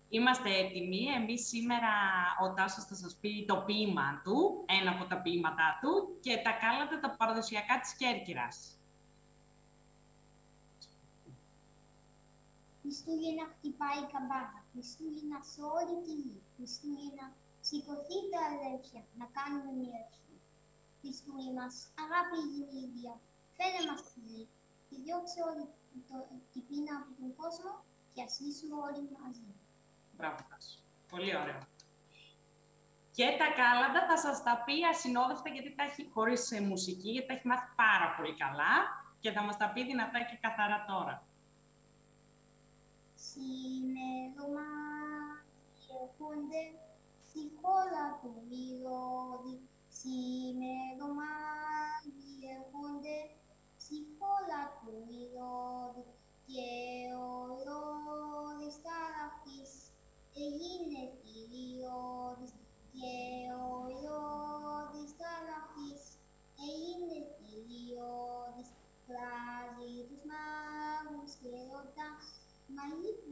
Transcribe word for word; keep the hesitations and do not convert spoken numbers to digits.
Είμαστε έτοιμοι. Εμείς σήμερα ο Τάσος θα σας πει το ποίημα του, ένα από τα ποίηματά του και τα κάλαντα τα παραδοσιακά της Κέρκυρας. Χριστούγεννα χτυπάει η καμπάνα, Χριστούγεννα σε όλη τη γη, Χριστούγεννα σηκωθείτε αδέρφια, να κάνουμε μια ευχή. Χριστούγεννα μας, αγάπη γυναίδια, φέρε μας τη γη και διώξε όλη το, την πείνα από τον κόσμο και ας ζήσουμε όλοι μαζί. Μπράβο, Τάσο. Πολύ ωραίο. Και τα κάλαντα θα σας τα πει ασυνόδευτα, γιατί τα έχει χωρίς ε, μουσική, γιατί τα έχει μάθει πάρα πολύ καλά και θα μας τα πει δυνατά και καθαρά τώρα. Συνέδωμα διέρχονται στη χώρα του Ηρώδη, συνέδωμα διέρχονται στη χώρα του Ηρώδη και ο Ηρώδης ταραχτής έγινε θηριώδης και ο Ηρώδης ταραχτής έγινε θηριώδης. Κράζει τους μάγους και ρωτά, μα